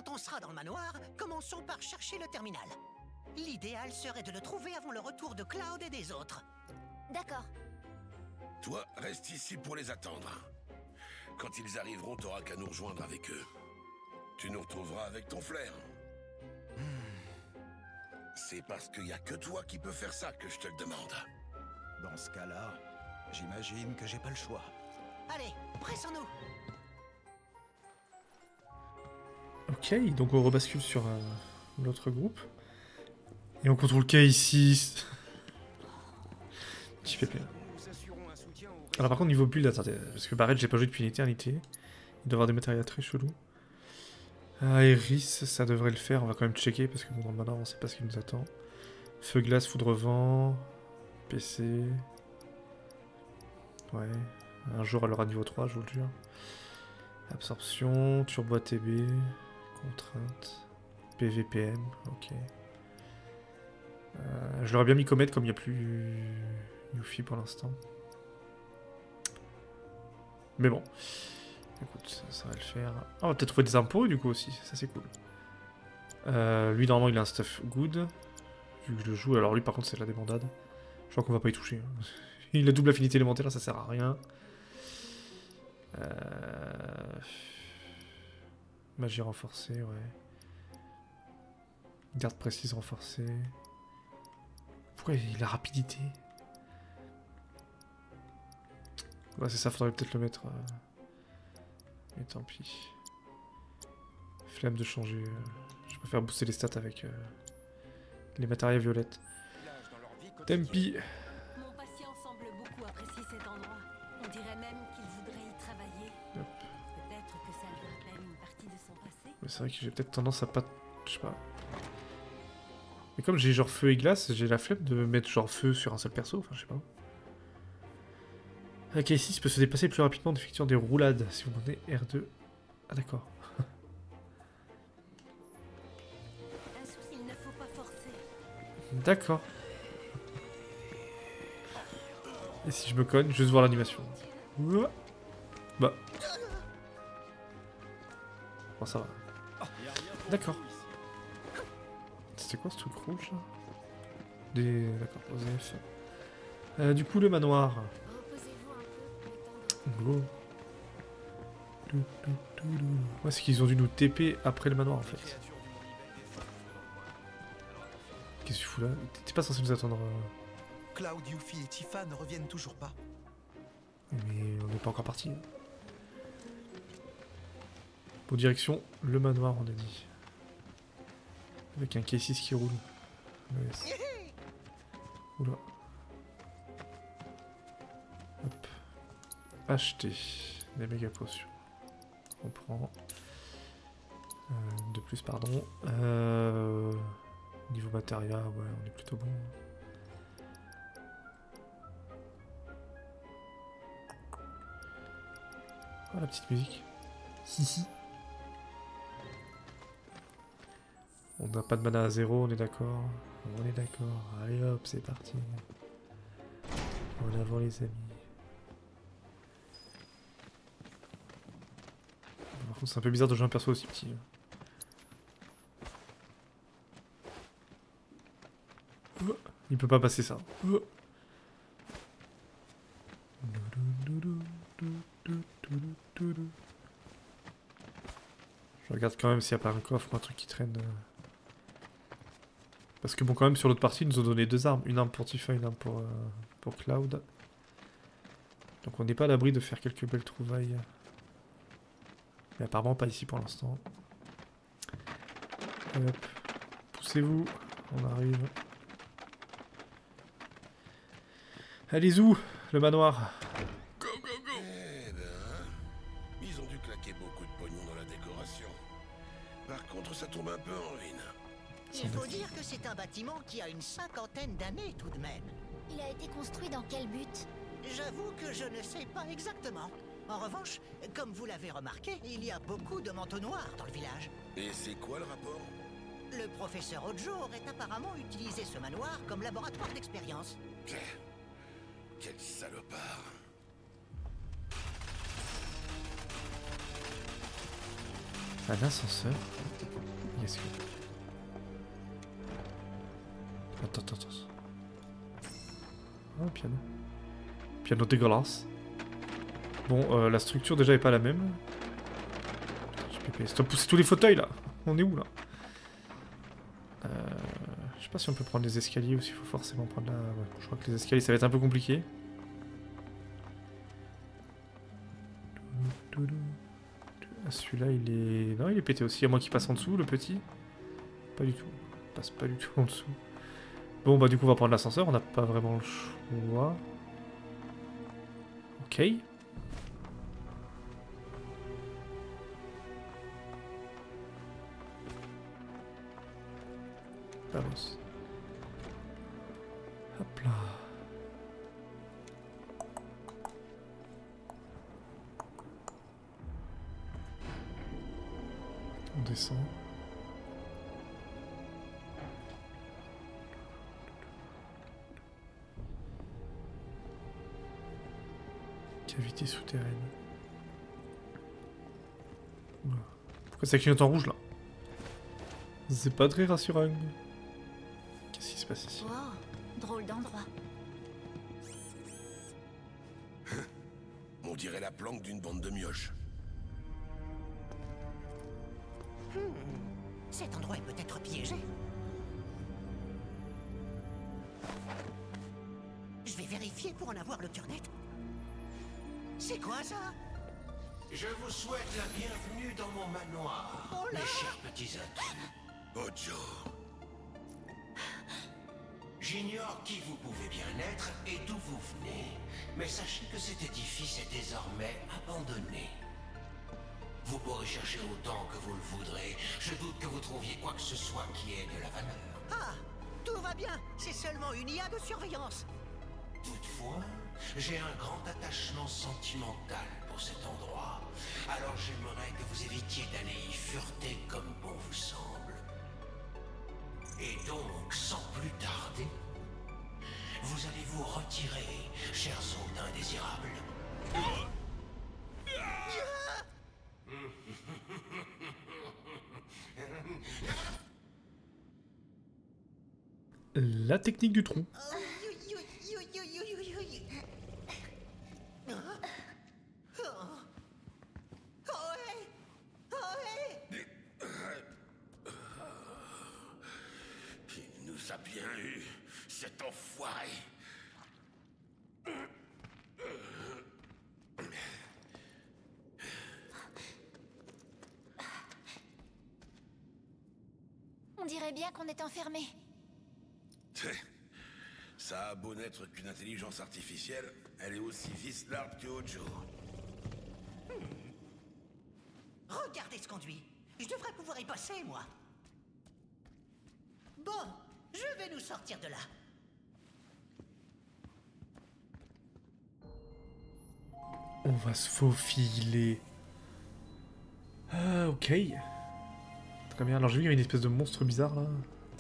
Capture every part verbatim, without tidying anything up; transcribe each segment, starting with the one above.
Quand on sera dans le manoir, commençons par chercher le terminal. L'idéal serait de le trouver avant le retour de Cloud et des autres. D'accord. Toi, reste ici pour les attendre. Quand ils arriveront, t'auras qu'à nous rejoindre avec eux. Tu nous retrouveras avec ton flair. Hmm. C'est parce qu'il n'y a que toi qui peux faire ça que je te le demande. Dans ce cas-là, j'imagine que j'ai pas le choix. Allez, pressons-nous. Ok, donc on rebascule sur euh, l'autre groupe. Et on contrôle K ici. Petit pépé. Alors par contre niveau build, attendez, parce que Barrett j'ai pas joué depuis une éternité. Il doit avoir des matériels très chelous. Ah, Iris, ça devrait le faire, on va quand même checker parce que bon, dans le manoir on sait pas ce qui nous attend. Feu glace, foudre vent, P C. Ouais, un jour elle aura niveau trois, je vous le jure. Absorption, turbo A T B, contrainte, P V P M, ok. Euh, je l'aurais bien mis comète comme il n'y a plus Yuffie pour l'instant. Mais bon, écoute, ça, ça va le faire. Ah, on va peut-être trouver des armes pour eux du coup aussi, ça c'est cool. Euh, lui normalement il a un stuff good, vu que je le joue, alors lui par contre c'est de la débandade. Je crois qu'on va pas y toucher. Hein. Il a double affinité élémentaire, ça sert à rien. Euh... Magie renforcée, ouais. Garde précise renforcée. Pourquoi il a rapidité? Ouais, c'est ça, faudrait peut-être le mettre. Euh... Mais tant pis. Flemme de changer. Euh... Je préfère booster les stats avec euh... les matériaux violettes. Tempi. Mon patient semble beaucoup apprécier cet endroit. On dirait même qu'il voudrait y travailler. Peut-être que ça lui rappelle une partie de son passé. Mais c'est vrai que j'ai peut-être tendance à pas... Je sais pas. Mais comme j'ai genre feu et glace, j'ai la flemme de mettre genre feu sur un seul perso, enfin je sais pas. Ok, ici, il peut se déplacer plus rapidement en effectuant des roulades, si vous demandez R deux. Ah d'accord. Un souci, il ne faut pas forcer. D'accord. Et si je me cogne, juste voir l'animation. Bah. Bon, ça va. D'accord. C'était quoi ce truc rouge là? Des... D'accord, O Z F. Euh, du coup, le manoir. Go. Ouais, c'est qu'ils ont dû nous T P après le manoir en fait. Qu'est-ce que tu fous là? T'es pas censé nous attendre. Euh... Cloud, Yuffie et Tifa ne reviennent toujours pas. Mais on n'est pas encore parti. Hein. Bon, direction le manoir, on a dit. Avec un K six qui roule. Nice. Oula. Hop. Acheter des méga potions. On prend. Euh, de plus, pardon. Euh, niveau matériel, ouais, on est plutôt bon. Oh, la petite musique. Hihi. On n'a pas de mana à zéro, on est d'accord. On est d'accord. Allez hop, c'est parti. En avant les amis. Par contre, c'est un peu bizarre de jouer un perso aussi petit. Il peut pas passer ça. Je regarde quand même s'il n'y a pas un coffre ou un truc qui traîne. Parce que bon, quand même, sur l'autre partie, ils nous ont donné deux armes. Une arme pour Tifa, une arme pour, euh, pour Cloud. Donc on n'est pas à l'abri de faire quelques belles trouvailles. Mais apparemment pas ici pour l'instant. Hop. Poussez-vous. On arrive. Allez où le manoir? Go, go, go! Eh ben, ils ont dû claquer beaucoup de pognon dans la décoration. Par contre, ça tombe un peu en ruine. Il faut dire que c'est un bâtiment qui a une cinquantaine d'années tout de même. Il a été construit dans quel but? J'avoue que je ne sais pas exactement. En revanche, comme vous l'avez remarqué, il y a beaucoup de manteaux noirs dans le village. Et c'est quoi le rapport? Le professeur Ojo aurait apparemment utilisé ce manoir comme laboratoire d'expérience. Quel salopard! Un ascenseur. risqué. Attends, attends, attends. Ah, piano. Piano dégueulasse. Bon, euh, la structure déjà est pas la même. Stop, pousser tous les fauteuils là. On est où là? euh, Je sais pas si on peut prendre les escaliers ou s'il faut forcément prendre la... Ouais, je crois que les escaliers ça va être un peu compliqué. Ah, celui-là il est... Non, il est pété aussi, à moins qu'il passe en dessous, le petit. Pas du tout. Il passe pas du tout en dessous. Bon bah du coup on va prendre l'ascenseur, on n'a pas vraiment le choix. Ok. Balance. Hop là. On descend. Cavité souterraine. Oula. Pourquoi ça clignote en rouge là? C'est pas très rassurant. Qu'est-ce qui se passe ici? Wow, drôle d'endroit. On dirait la planque d'une bande de mioches. Hmm. Cet endroit est peut-être piégé. Je vais vérifier pour en avoir le cœur net. C'est quoi ça? Je vous souhaite la bienvenue dans mon manoir, Oh là! mes chers petits adultes. Ojo. J'ignore qui vous pouvez bien être et d'où vous venez, mais sachez que cet édifice est désormais abandonné. Vous pourrez chercher autant que vous le voudrez. Je doute que vous trouviez quoi que ce soit qui ait de la valeur. Ah, tout va bien. C'est seulement une I A de surveillance. Toutefois, j'ai un grand attachement sentimental pour cet endroit. Alors j'aimerais que vous évitiez d'aller y fureter comme bon vous semble. Et donc, sans plus tarder, vous allez vous retirer, chers hôtes indésirables. La technique du trou. Il nous a bien eu, cet enfoiré. On dirait bien qu'on est enfermé. Ça a beau n'être qu'une intelligence artificielle, elle est aussi vicelarde que Ojo. Hmm. Regardez ce conduit. Je devrais pouvoir y passer, moi. Bon, je vais nous sortir de là. On va se faufiler. Ah, ok. Très bien. Alors j'ai vu qu'il y avait une espèce de monstre bizarre là.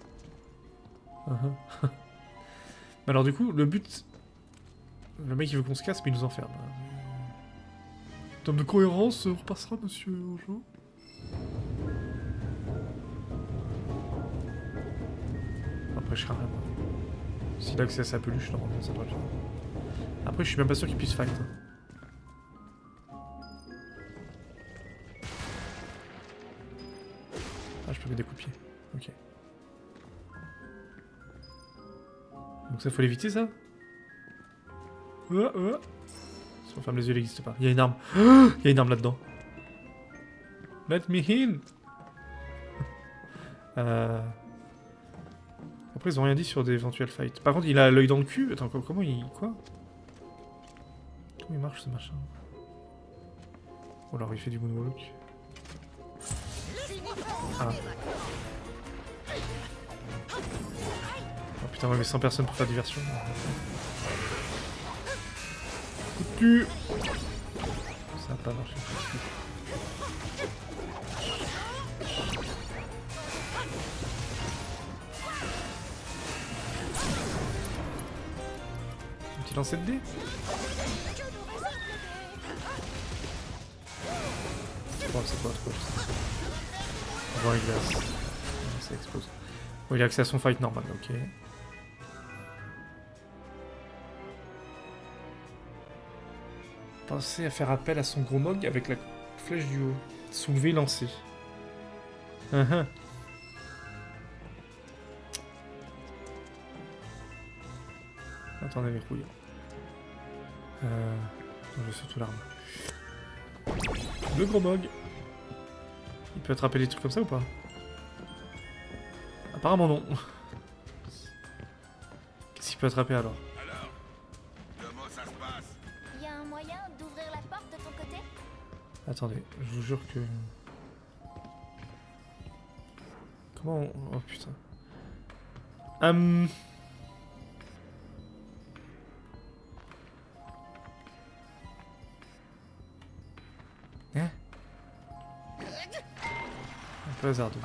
Uh-huh. Mais alors du coup, le but... Le mec il veut qu'on se casse mais il nous enferme. En termes de cohérence, on repassera monsieur Ojo. Après je serai rien. S'il a accès à sa peluche, normalement ça devrait bien. Après je suis même pas sûr qu'il puisse fight. Hein. Ah, je peux mettre des coups de pied. Ok. Donc ça faut l'éviter ça. Euh, euh. Si on ferme les yeux, il n'existe pas. Il y a une arme. Oh, il y a une arme là-dedans. Let me in. euh... Après ils ont rien dit sur d'éventuels fights. Par contre il a l'œil dans le cul. Attends, comment il... Quoi? Comment il marche ce machin? Oh alors il fait du moonwalk. Ah. Oh putain, ouais, mais cent personnes pour faire diversion. Coup de cul. Ça a pas marché. Un petit lancer de dés. Oh, c'est quoi trop? On va voir une glace. ça explose. Bon, il a accès à son fight normal, ok. Pensez à faire appel à son gros mog avec la flèche du haut. Soulever, lancer. Uh -huh. Attendez, verrouille. Euh... Je veux surtout l'arme. Le gros mog. Il peut attraper des trucs comme ça ou pas? Apparemment non. Qu'est-ce qu'il peut attraper alors? Alors, comment ça se passe? Il y a un moyen d'ouvrir la porte de ton côté? Attendez, je vous jure que... Comment on... Oh putain. Hum... Hein? Un peu hasardeux.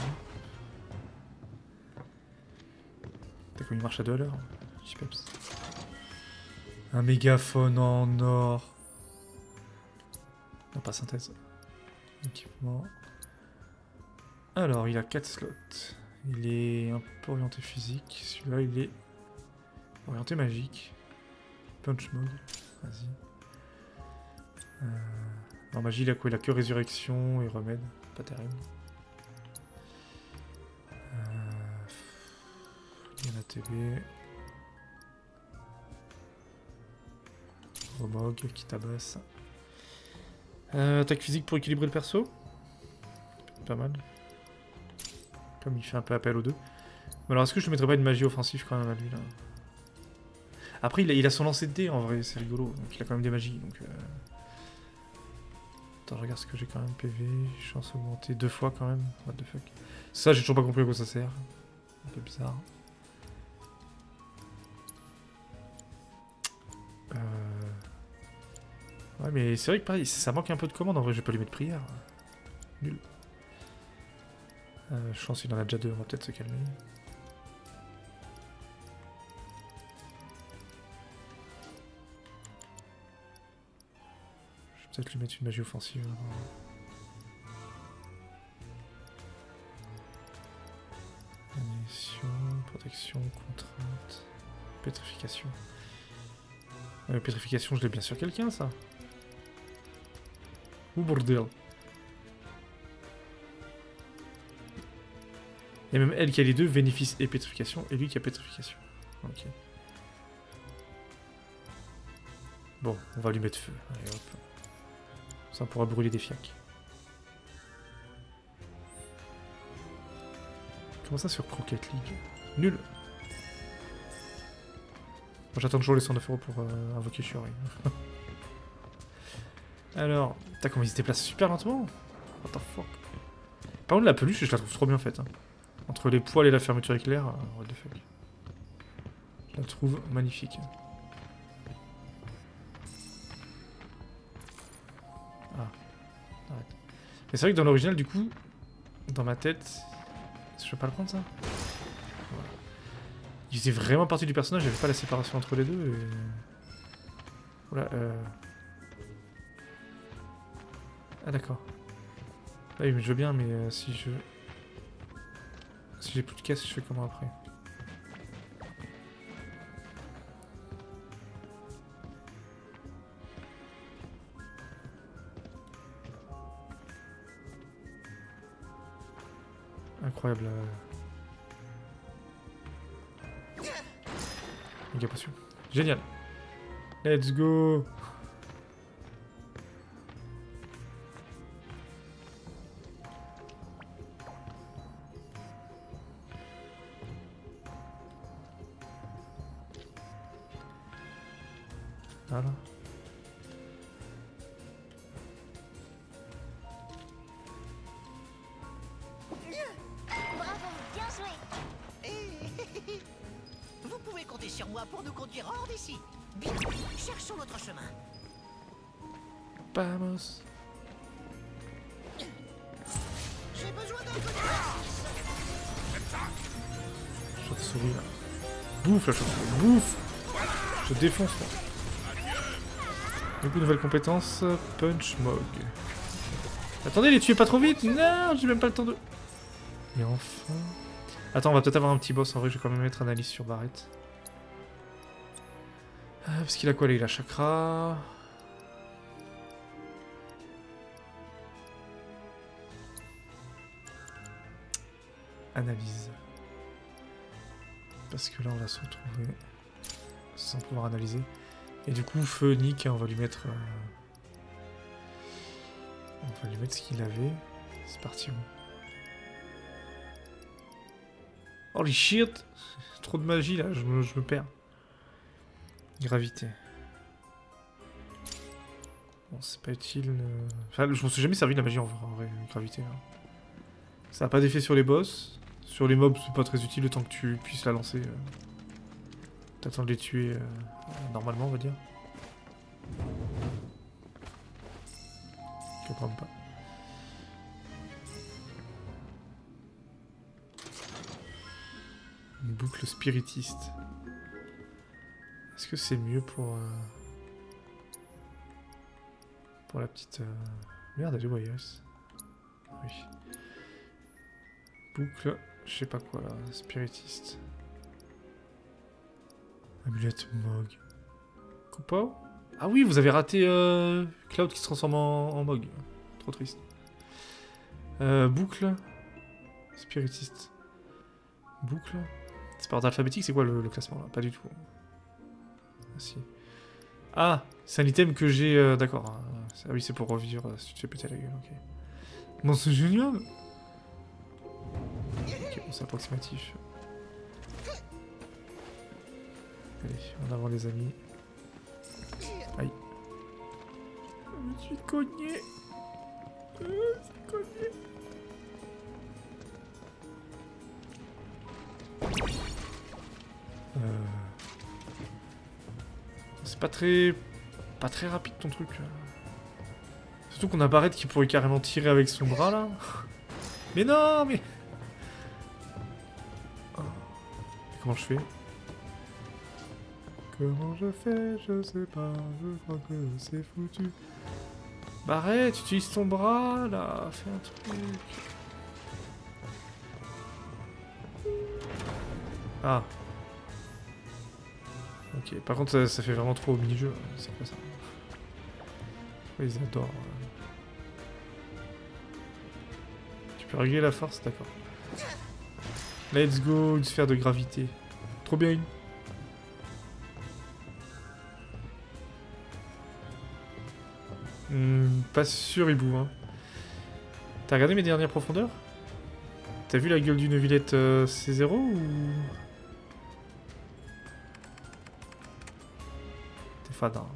T'as comme il marche à deux à l'heure. Chipeps. Un mégaphone en or. Non, pas synthèse. Équipement. Alors, il a quatre slots. Il est un peu orienté physique. Celui-là, il est orienté magique. Punch mode. Vas-y. Euh... En magie, il a quoi? Il a que résurrection et remède. Pas terrible. Euh... Il y en a T B. Romog qui tabasse. Euh, attaque physique pour équilibrer le perso. Pas mal. Comme il fait un peu appel aux deux. Mais alors est-ce que je ne mettrais pas une magie offensive quand même à lui là? Après il a, il a son lancer de dés en vrai, c'est rigolo. Donc il a quand même des magies. Donc, euh... Attends, je regarde ce que j'ai quand même. P V, chance augmentée deux fois quand même. What the fuck. Ça j'ai toujours pas compris à quoi ça sert. Un peu bizarre. Euh... Ouais mais c'est vrai que pareil, ça manque un peu de commande en vrai, je vais pas lui mettre prière. Nul. Euh, je pense qu'il en a déjà deux, on va peut-être se calmer. Je vais peut-être lui mettre une magie offensive. Annihilation, protection, contrainte, pétrification. Euh, pétrification, je l'ai bien sur quelqu'un ça. Ou bordel. Et même elle qui a les deux, bénéfice et pétrification, et lui qui a pétrification. Ok. Bon, on va lui mettre feu. Allez hop. Ça pourra brûler des fiacs. Comment ça sur Croquette League? Nul. Moi j'attends toujours les cent neuf euros pour euh, invoquer Shuri. Alors, t'as comment il se déplace super lentement? What the fuck? Par contre la peluche, je la trouve trop bien faite. Hein. Entre les poils et la fermeture éclair, euh, what the fuck. Je la trouve magnifique. Ah, arrête. Mais c'est vrai que dans l'original, du coup, dans ma tête... Je vais pas le prendre ça? Voilà. Il faisait vraiment partie du personnage, j'avais pas la séparation entre les deux et... Voilà, euh... Ah d'accord. Ah oui mais je veux bien, mais euh, si je... Si j'ai plus de caisse, je fais comment après? Incroyable. Méga potion. Génial. Let's go. Voilà. Bravo, bien joué. Et... Vous pouvez compter sur moi pour nous conduire hors d'ici. Bien, cherchons notre chemin. Vamos. J'ai besoin d'un peu d'exercice. Chauve-souris là. Bouffe la chauve-souris. Bouffe. Je défonce moi. Du coup, nouvelle compétence, Punch Mog. Attendez, les tuez pas trop vite. Non, j'ai même pas le temps de... Et enfin... Attends, on va peut-être avoir un petit boss. En vrai, je vais quand même mettre analyse sur Barrett. Euh, parce qu'il a quoi là? Il a chakra. Analyse. Parce que là, on va se retrouver sans pouvoir analyser. Et du coup, feu, Nick, hein, on va lui mettre... Euh... On va lui mettre ce qu'il avait. C'est parti. Holy shit! Trop de magie là, je me, je me perds. Gravité. Bon, c'est pas utile. Euh... Enfin, je m'en suis jamais servi de la magie en vrai, gravité. Là. Ça n'a pas d'effet sur les boss. Sur les mobs, c'est pas très utile le temps que tu puisses la lancer. Euh... T'attends de les tuer euh... normalement, on va dire. Je comprends pas. Une boucle spiritiste. Est-ce que c'est mieux pour... Euh... Pour la petite... Euh... Merde, elle est Wires. Oui. Boucle... Je sais pas quoi là. Spiritiste. Amulette Mog. Coupa? Ah oui, vous avez raté euh... Cloud qui se transforme en, en Mog. Trop triste. Euh, boucle. Spiritiste. Boucle. C'est par ordre alphabétique, c'est quoi le, le classement là? Pas du tout. Ah si. Ah, c'est un item que j'ai... Euh, D'accord. Ah oui, c'est pour revivre euh, si tu te fais péter la gueule, ok. Bon, c'est génial. Ok, bon, c'est approximatif. Allez, en avant les amis. Aïe. Je me suis cogné. Je me suis cogné. Euh... C'est pas très... Pas très rapide ton truc. Surtout qu'on a Barrett qui pourrait carrément tirer avec son bras là. Mais non, mais... Oh. Comment je fais? Comment je fais? Je sais pas, je crois que c'est foutu. Barrett, utilise ton bras là, fais un truc. Ah. Ok, par contre ça, ça fait vraiment trop au mini-jeu, c'est quoi ça? Ils adorent. Tu peux régler la force, d'accord. Let's go, une sphère de gravité. Trop bien. Hmm, pas sûr, Hibou. Hein. T'as regardé mes dernières profondeurs? T'as vu la gueule d'une Villette euh, C zéro ou... T'es fade, hein.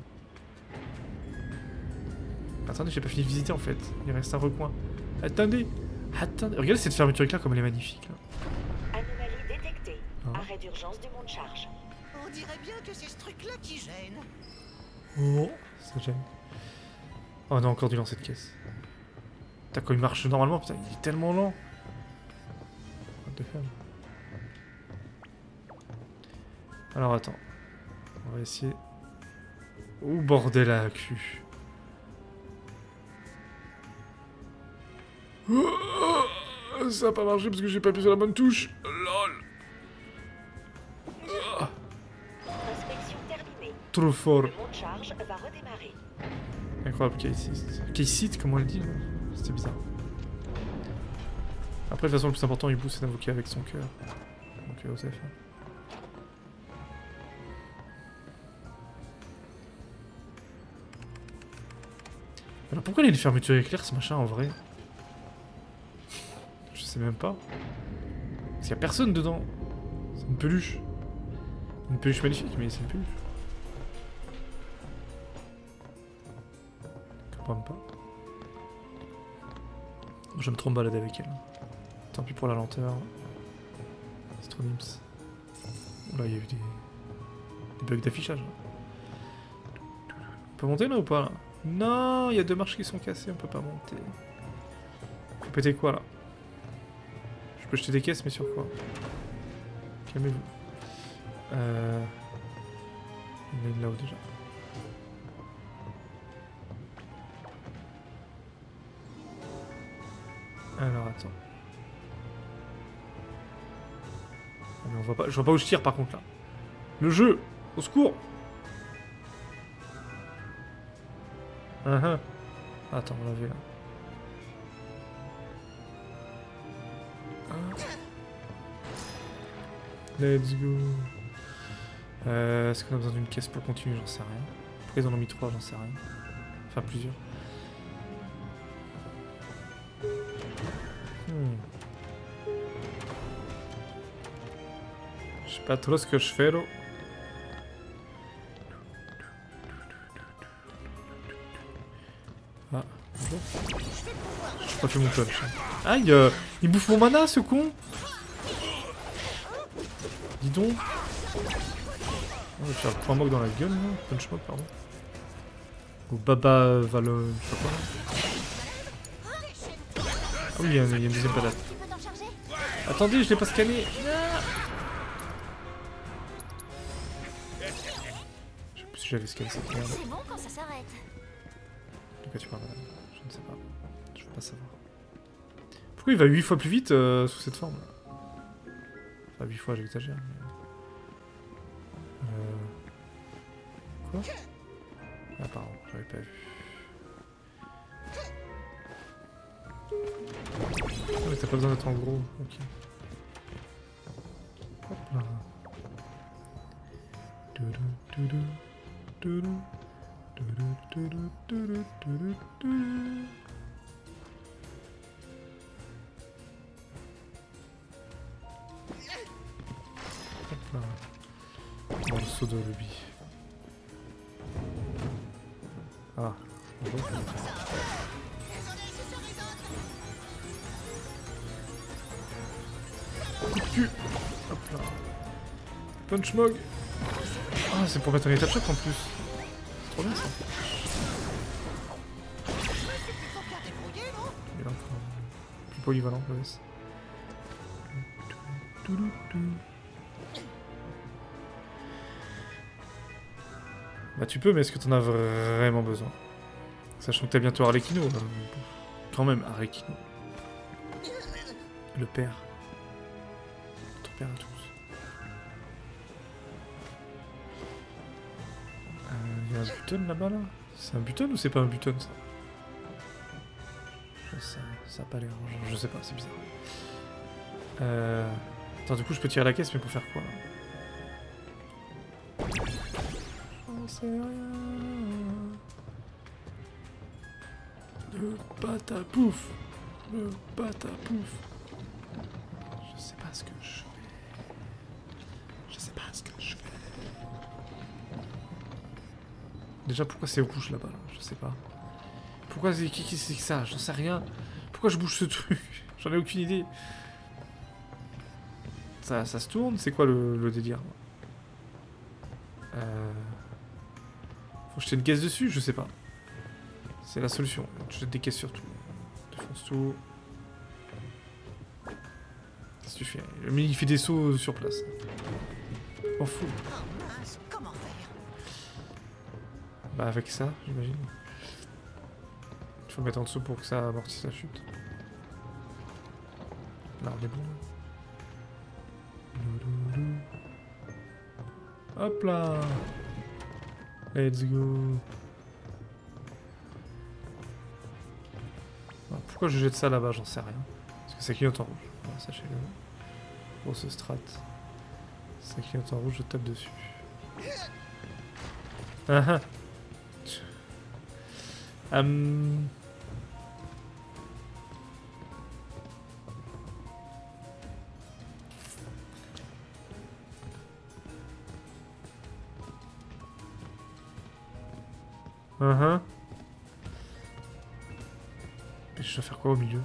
Attendez, j'ai pas fini de visiter en fait. Il reste un recoin. Attendez. Attendez. Regardez cette fermeture éclair comme elle est magnifique. Là. Anomalie détectée. Ah. Arrêt d'urgence du monde charge. On dirait bien que c'est ce truc-là qui gêne. Oh, ça gêne. Oh, on a encore dû lancer de caisse. T'as quand il marche normalement, putain, il est tellement lent. What the hell. Alors attends. On va essayer. Oh bordel à la cul. Ça a pas marché parce que j'ai pas appuyé sur la bonne touche. Lol. Inspection terminée. Trop fort. Le monde charge va redémarrer. Incroyable, K-Sit, comment elle dit? C'était bizarre. Après, de toute façon, le plus important, il pousse, c'est d'invoquer avec son cœur. Donc, euh, Osef. Alors, pourquoi il y a une fermeture éclair, ce machin, en vrai? Je sais même pas. Parce qu'il y a personne dedans. C'est une peluche. Une peluche magnifique, mais c'est une peluche. Je comprends pas. J'aime trop me balader avec elle. Tant pis pour la lenteur. C'est trop nims. Là, il y a eu des, des bugs d'affichage. On peut monter là ou pas là? Non, il y a deux marches qui sont cassées, on peut pas monter. Faut péter quoi là? Je peux jeter des caisses, mais sur quoi? Calmez-vous. Euh... Il y en a une là-haut déjà. Alors attends. Ah, mais on voit pas... Je vois pas où je tire par contre là. Le jeu! Au secours! Uh -huh. Attends, on l'avait là. Ah. Let's go. Euh, Est-ce qu'on a besoin d'une caisse pour continuer? J'en sais rien. Pourquoi ils en ont mis trois? J'en sais rien. Enfin, plusieurs. Hmm. Je sais pas trop ce que je fais là. Ah, bonjour. J'ai pas fait mon punch. Aïe, euh, il bouffe mon mana ce con. Dis donc. On va faire le point moque dans la gueule, là. Punch moque, pardon. Ou Baba Valon, je sais pas quoi. Ah oui, il y, a une deuxième patate. Attendez, je l'ai pas scanné. Je sais plus si j'avais scanné cette merde. C'est bon quand ça s'arrête. De quoi tu parles, madame? Je ne sais pas. Je veux pas savoir. Pourquoi il va huit fois plus vite euh, sous cette forme? Enfin, huit fois, j'exagère. Mais... Euh... Quoi? Ah, pardon, j'avais pas vu. Ah, mais t'as pas besoin d'être en gros, ok. Hop là. Doudou, doudou, doudou, doudou, doudou, doudou, doudou, doudou. Hop là. Morceau de rubis. Ah, bon. Coup de cul. Hop là. Punch Mog. Ah, c'est pour mettre un état de choc en plus. C'est trop bien ça. Il est encore plus polyvalent, le S. Bah tu peux, mais est-ce que t'en as vraiment besoin? Sachant que t'as bientôt Arlecchino. Euh, quand même, Arlecchino. Le père. Notre père à tous. Il euh, y a un button là-bas là? C'est un button ou c'est pas un button ça? Ça, ça a pas l'air... Je, je sais pas, c'est bizarre. Euh... Attends, du coup je peux tirer la caisse, mais pour faire quoi là? C'est rien. Le patapouf. Le patapouf. Je sais pas ce que je fais. Je sais pas ce que je fais. Déjà, pourquoi c'est aux couches là-bas là? Je sais pas. Pourquoi c'est qui qui c'est que ça? J'en sais rien. Pourquoi je bouge ce truc? J'en ai aucune idée. Ça, ça se tourne? C'est quoi le, le délire? Euh... Faut jeter une caisse dessus, je sais pas. C'est la solution. Je jette des caisses sur tout. Défonce tout. Qu'est-ce que tu fais? Mais il fait des sauts sur place. M'en fous. Oh mince, comment faire? Bah avec ça, j'imagine. Il faut mettre en dessous pour que ça amortisse la chute. Là, on est bon. Hop là. Let's go. Alors, pourquoi je jette ça là-bas? J'en sais rien. Parce que ça clignote en rouge. Voilà, sachez-le. Grosse strat. Ça clignote en rouge, je tape dessus. Ah ah. Hum... Uh-huh. Et je dois faire quoi au milieu?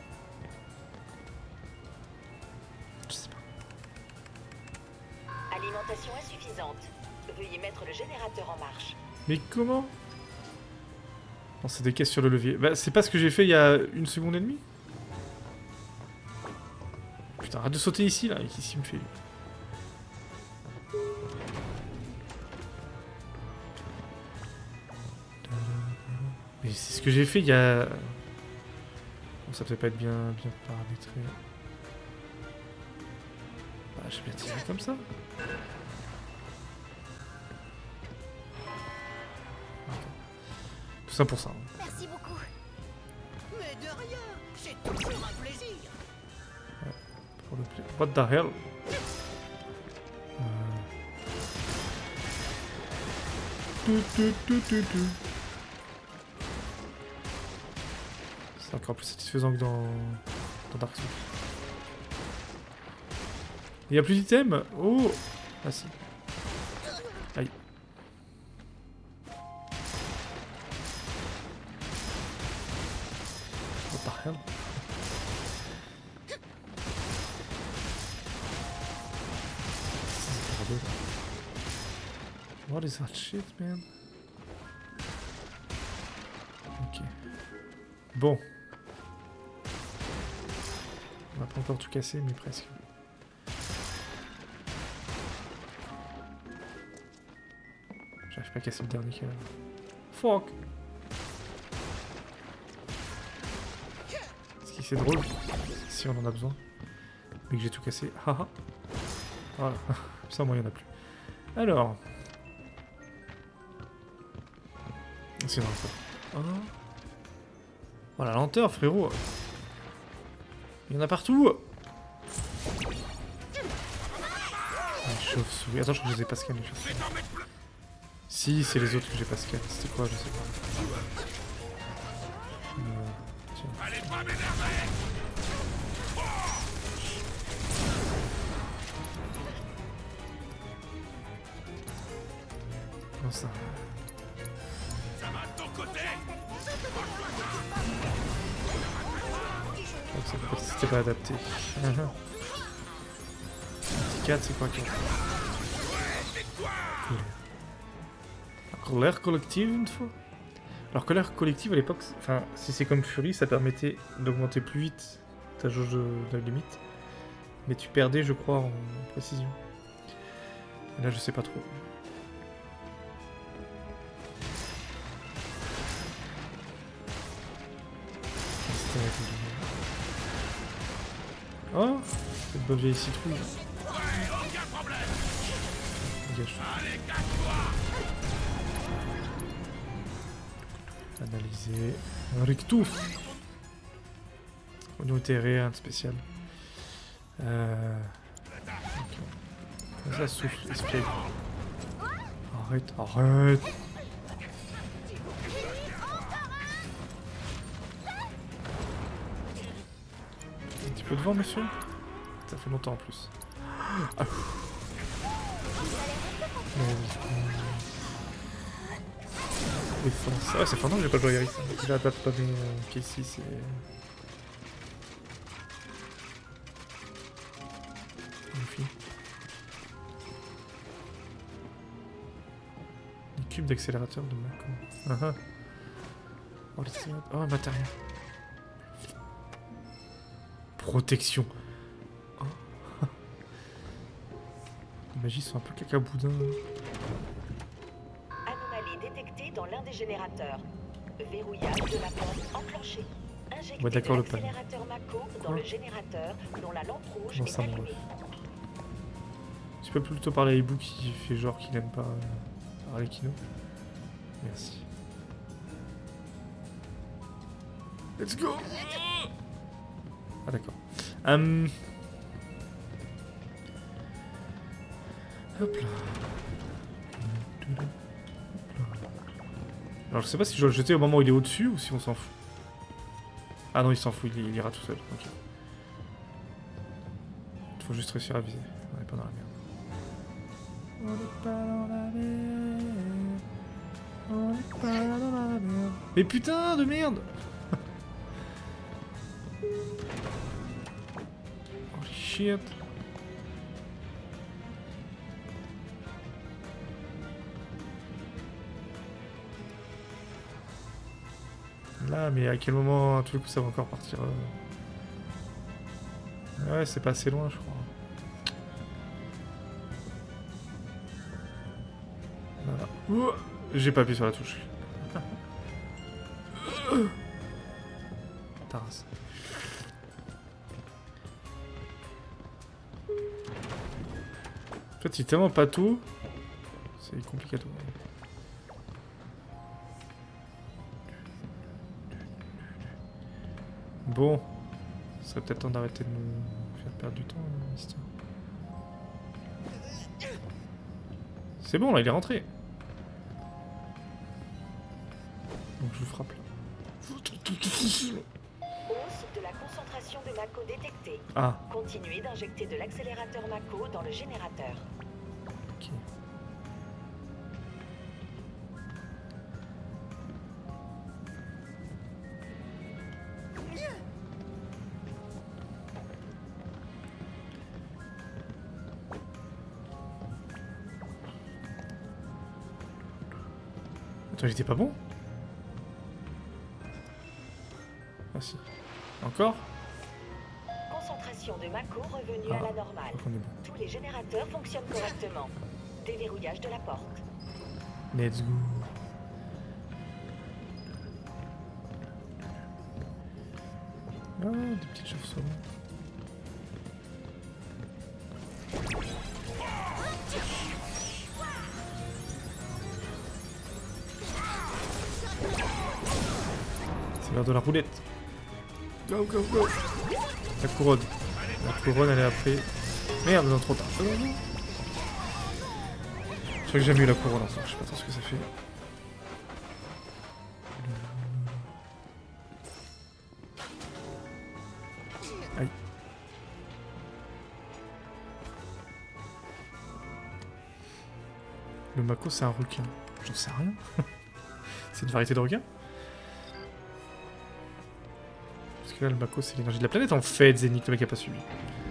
Je sais pas. Alimentation insuffisante. Veuillez mettre le générateur en marche. Mais comment? Non, c'est des caisses sur le levier. Bah, c'est pas ce que j'ai fait il y a une seconde et demie. Putain, arrête de sauter ici, là. Ici, il me fait... Mais c'est ce que j'ai fait il y a... Bon, ça peut pas être bien, bien paramétré. Bah, je vais tirer comme ça. Tout ça pour ça. Merci beaucoup. Mais de rien, c'est toujours un plaisir. Ouais, pour le pla... What the hell? euh... tu, tu, tu, tu, tu. C'est encore plus satisfaisant que dans, dans Dark Souls. Il y a plus d'items? Oh! Ah si. Aïe. What the hell? What is that shit, man? Ok. Bon. On va pas encore tout casser, mais presque. J'arrive pas à casser le dernier câble. Fuck! Ce qui c'est drôle, si on en a besoin. Mais que j'ai tout cassé. Haha. Voilà. Ça, moi, il n'y en a plus. Alors. C'est dans le oh. Voilà, lenteur, frérot. Il y en a partout. Les chauves-souris. Attends, je crois que je les ai pas scannés. Si, c'est les autres que j'ai pas scannés. C'était quoi? Je sais pas. Euh, tiens. Allez pas m'énerver. Comment ça? Ça va de ton côté. C'était pas adapté. Uh-huh. quatre, c'est quoi quatre? Colère collective une fois. Alors colère collective à l'époque, enfin si c'est comme Fury, ça permettait d'augmenter plus vite ta jauge de, de limite. Mais tu perdais je crois en précision. Et là je sais pas trop. Oh, cette bonne vieille citrouille. Dégage. Analyser. Un rictus. Oignon éthéré, un spécial. Euh... Okay. Ça souffle, espiègle. Arrête, arrête. Un petit peu de vent, monsieur. Ça fait longtemps en plus. Ah. Défense. Ah ouais, ça fait longtemps que j'ai pas joué à Iris. Il a date pas mis euh, Casey, c'est... Un cube d'accélérateur de Mako. Uh -huh. Oh, oh, un matériel. Protection. Oh. Les magies sont un peu cacaboudin. Anomalie détectée dans l'un des générateurs. Verrouillage de la porte enclenché. Injectez ouais, d'accord, de le panneau. l'accélérateur Mako dans le générateur dont la lampe rouge non, est ça allumée. Tu peux plutôt parler à Ibu qui fait genre qu'il n'aime pas euh, parler Kino. Merci. Let's go. Ah d'accord. Um... Hop là. Alors je sais pas si je dois le jeter au moment où il est au-dessus ou si on s'en fout. Ah non il s'en fout, il, il ira tout seul. Ok. Il faut juste réussir à viser. On n'est pas dans la merde. On n'est pas dans la merde. On n'est pas dans la merde. Mais putain de merde. Oh shit. Là, mais à quel moment tout le coup ça va encore partir euh... Ouais, c'est pas assez loin, je crois. Voilà. Ouh, j'ai pas appuyé sur la touche. Taras. fait, c'est tellement pas tout. C'est compliqué à tout. Bon. Ce serait peut-être temps d'arrêter de nous faire perdre du temps, l'histoire. C'est bon, là, il est rentré. Donc je vous frappe là. Hausse de la concentration de Mako détectée. Ah. Continuez d'injecter de l'accélérateur Mako dans le générateur. Ok. Attends, il était pas bon? Ah si. Encore? Concentration de Mako revenue Ah, à la normale. je crois qu'on est bon. Tous les générateurs fonctionnent correctement. Déverrouillage de la porte. Let's go. Ah, des petites chauves-souris. C'est l'heure de la roulette. Go, go, go. La couronne. La couronne, elle est après. Merde, non, trop tard. Oh, non, non. Je crois que j'ai jamais eu la couronne encore. Je sais pas trop ce que ça fait. Aïe. Le Mako, c'est un requin. J'en sais rien. C'est une variété de requin? Parce que là, le Mako, c'est l'énergie de la planète. En fait, Zénith, le mec a pas suivi.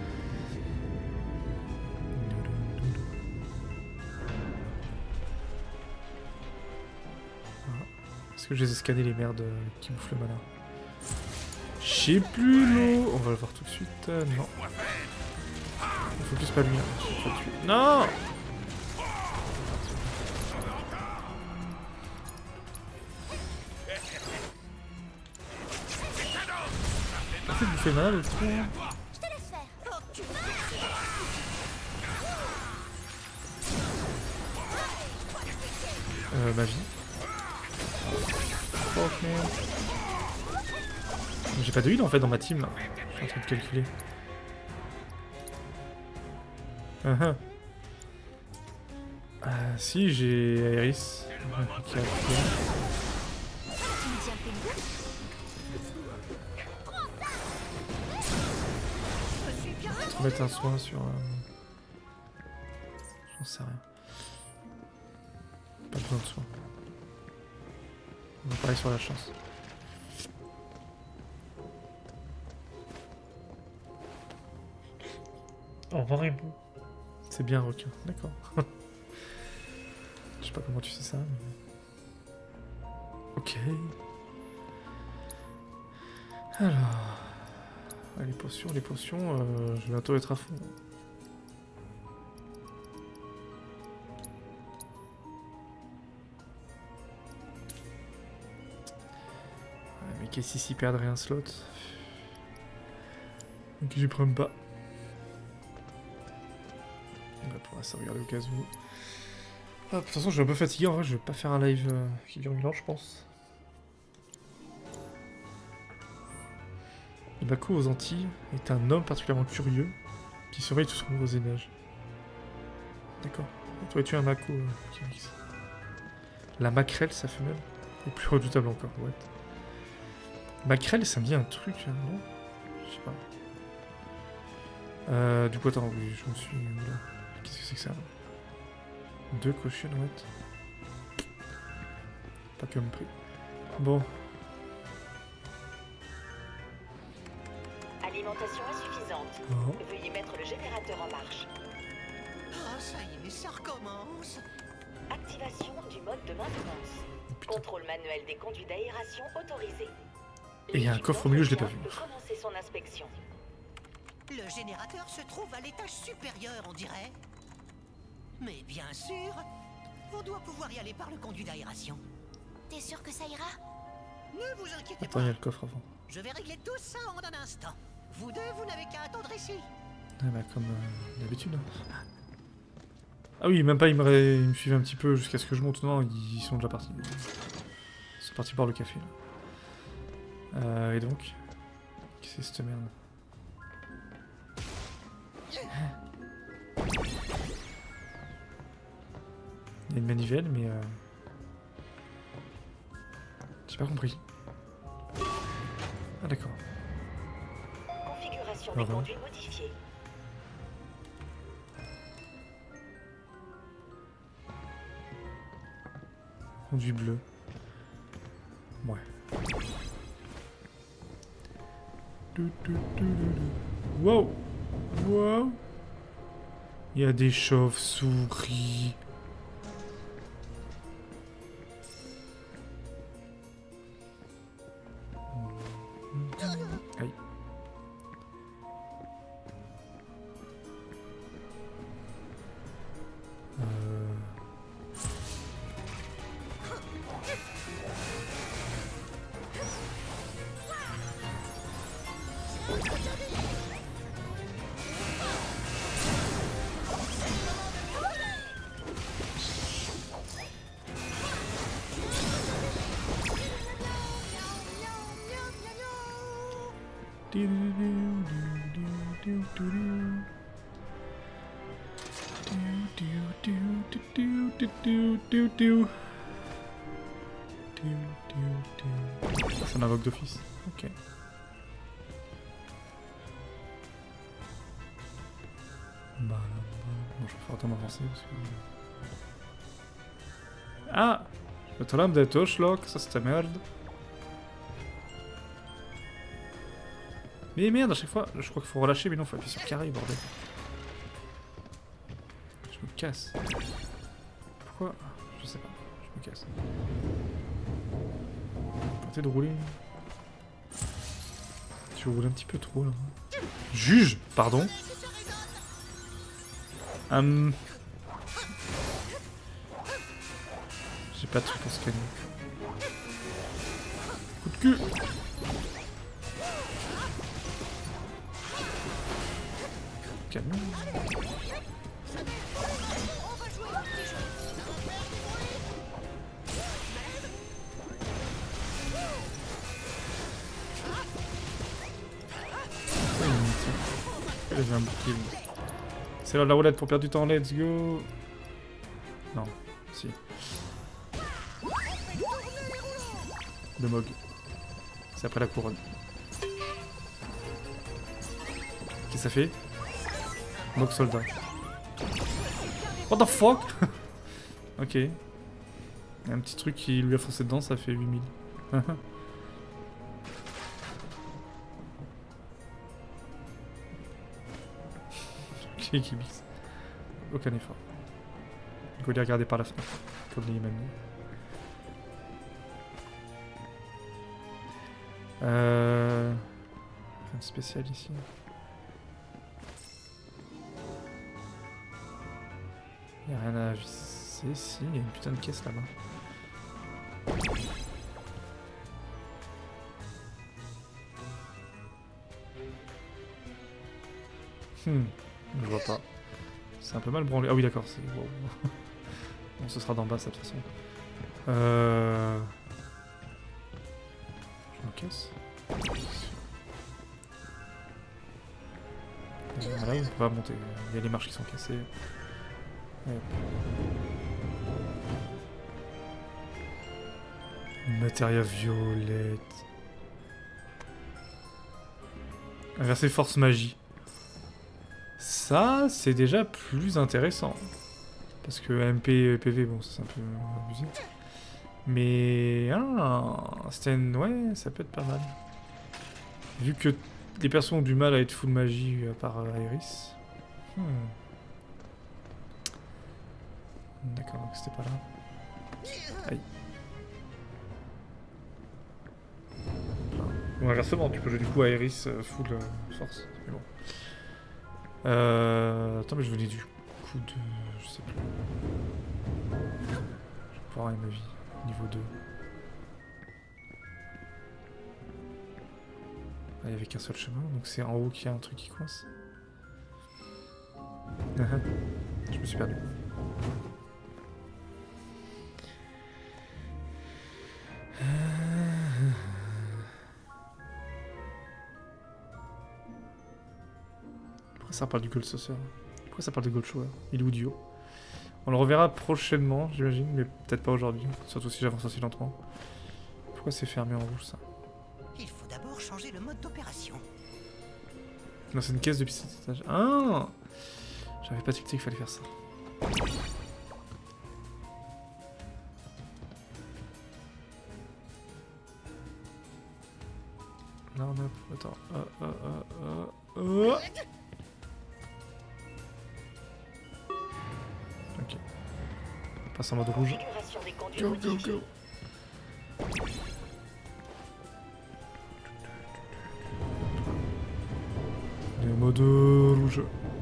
Ah. Est-ce que je les ai scannés, les merdes euh, qui bouffent le mana? Je sais plus l'eau. On va le voir tout de suite. Euh, non. Il faut plus pas lui. Hein. Non. Arrêtez de bouffer le mana, l'autre. Je te laisse faire. Euh, ma vie. Fuck man. J'ai pas de heal en fait dans ma team là. Je suis en train de calculer. Uh -huh. Ah si, j'ai Aeris. Qui a On va mettre un soin sur... Euh... J'en sais rien. Pas besoin de soin. On va parler sur la chance. Au revoir Hibou. C'est bien requin, d'accord. Je sais pas comment tu sais ça, mais... Ok. Alors... Ah, les potions, les potions, euh, je vais bientôt être à fond. Ouais, mais qu'est-ce qu'ici perdrait un slot? Donc j'y prends pas. On va pour l'instant regarder au cas où. Ah, de toute façon je suis un peu fatigué, en vrai je vais pas faire un live euh, qui dure une heure je pense. Le Mako aux Antilles est un homme particulièrement curieux qui surveille tout son voisinage. D'accord. Toi tu es un Mako euh, qui mixe. La maquerelle, sa femelle, est plus redoutable encore. What? Maquerelle, ça me dit un truc, hein, non? Je sais pas. Euh, du coup, attends, oui, je me suis... Qu'est-ce que c'est que ça? Deux cautions, what? Pas comme prix. Bon. Alimentation insuffisante. Oh. Veuillez mettre le générateur en marche. Oh, ça y est, ça recommence. Activation du mode de maintenance. Oh, Contrôle manuel des conduits d'aération autorisé. Et il y a un coffre au milieu, je l'ai pas vu. Peut commencer son inspection. Le générateur se trouve à l'étage supérieur, on dirait. Mais bien sûr, on doit pouvoir y aller par le conduit d'aération. T'es sûr que ça ira? Ne vous inquiétez Attends, il y a pas. le coffre avant. Je vais régler tout ça en un instant. Vous deux, vous n'avez qu'à attendre ici. Ah bah comme euh, d'habitude. Ah oui, même pas, ils me, ré... ils me suivent un petit peu jusqu'à ce que je monte. Non, ils sont déjà partis. Ils sont partis boire le café, là. Euh, et donc... Qu'est-ce que c'est cette merde? Il y a une manivelle, mais... Euh... J'ai pas compris. Ah d'accord. Configuration des conduits modifiée. Conduit bleu. Ouais. Wow! Wow! Il y a des chauves-souris. Aïe. Euh... Ça m'invoque d'office. Ok. Bah, bah, bon, je vais faire autant m'avancer parce que... Ah! Le lampe des Torchlock, ça c'était merde. Mais merde, à chaque fois, je crois qu'il faut relâcher, mais non, faut appuyer sur carré, bordel. Je me casse. Pourquoi? Je sais pas, je me casse. Tentez de rouler. Tu roules un petit peu trop là. Juge! Pardon? Hum... J'ai pas de truc pour scanner. Coup de cul! Canon. J'ai un bouclier. C'est là la roulette pour perdre du temps, let's go. Non, si. De Mog. C'est après la couronne. Qu'est-ce que ça fait? Mog soldat. What the fuck? Ok. Il y a un petit truc qui lui a foncé dedans, ça fait huit mille. Qui qui mixe. Aucun effort. Il faut les regarder par la fenêtre. Comme les Yémanis. Euh... Rien de spécial ici. Il n'y a rien à visser. Si, il y a une putain de caisse là-bas. Hmm. Je vois pas. C'est un peu mal branlé. Ah oui, d'accord. C'est... Wow. Bon, ce sera d'en bas, ça, de toute façon. Euh... Je me casse. Voilà, on peut pas monter. Il y a les marches qui sont cassées. Ouais. Matéria violette. Inverser force magie. Ça, c'est déjà plus intéressant. Parce que M P et P V, bon, c'est un peu abusé. Mais... Ah, Sten, ouais, ça peut être pas mal. Vu que les persos ont du mal à être full magie à part Aeris. Hmm. D'accord, donc c'était pas là. Aïe. Bon, inversement, tu peux jouer du coup Aeris euh, full euh, force. Mais bon. Euh... Attends, mais je venais du coup de... Je sais plus. Je vais pouvoir avoir ma vie. Niveau deux. Ah, il n'y avait qu'un seul chemin, donc c'est en haut qu'il y a un truc qui coince. Je me suis perdu. Pourquoi ça parle du Gold Saucer? Pourquoi ça parle de Gold Shower? Il est où Dio? On le reverra prochainement, j'imagine, mais peut-être pas aujourd'hui. Surtout si j'avance aussi lentement. Pourquoi c'est fermé en rouge, ça? Il faut d'abord changer le mode d'opération. Non, c'est une caisse de pistotage. Ah! J'avais pas tilté qu'il fallait faire ça. Non, non, attends. Euh, euh, euh, euh, euh. Ok. On passe en mode rouge. Go, go, go. Le mode rouge.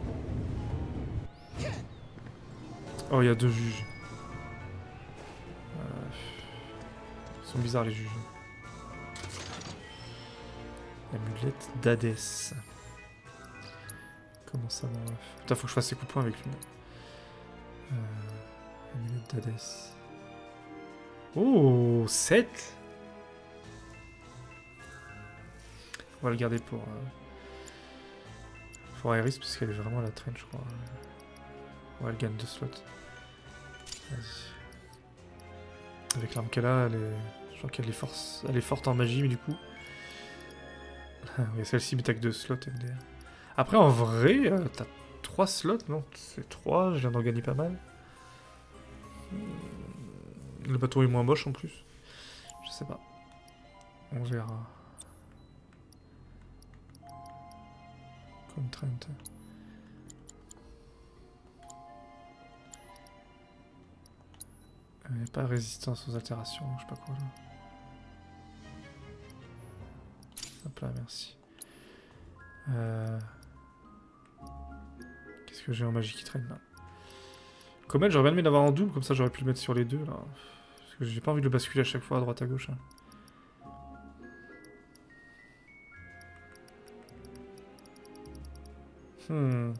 Oh, il y a deux juges. Euh... Ils sont bizarres les juges. L'amulette d'Hadès. Comment ça, mon ref? Putain, faut que je fasse ses coups de poing avec lui. Euh... Amulette d'Hadès. Oh, sept. On va le garder pour... Euh... pour Iris, parce qu'elle est vraiment à la traîne, je crois. Ouais, elle gagne deux slots. Vas-y. Avec l'arme qu'elle a, elle est... je crois qu'elle est, force... elle est forte en magie, mais du coup... oui, celle-ci, mais t'as que deux slots M D R. Après, en vrai, euh, t'as trois slots, non? C'est trois, je viens d'en gagner pas mal. Le bateau est moins moche en plus. Je sais pas. On verra. Comme Trent. Il n'y a pas résistance aux altérations, je sais pas quoi là. Hop là, merci. Euh... Qu'est-ce que j'ai en magie qui traîne là? Comet, j'aurais bien aimé l'avoir en double, comme ça j'aurais pu le mettre sur les deux là. Parce que j'ai pas envie de le basculer à chaque fois à droite à gauche. Hein. Hmm.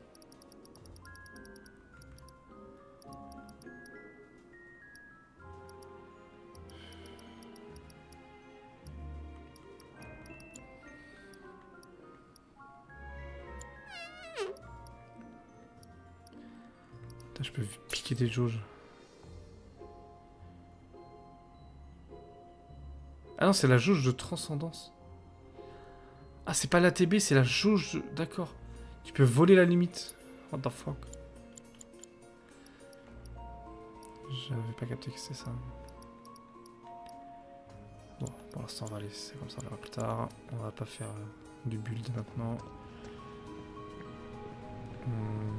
Je peux piquer des jauges. Ah non, c'est la jauge de transcendance. Ah, c'est pas l'A T B, c'est la jauge... De... D'accord. Tu peux voler la limite. What the fuck. J'avais pas capté que c'était ça. Bon, pour l'instant, on va laisser comme ça, on verra plus tard. On va pas faire euh, du build maintenant. Hmm.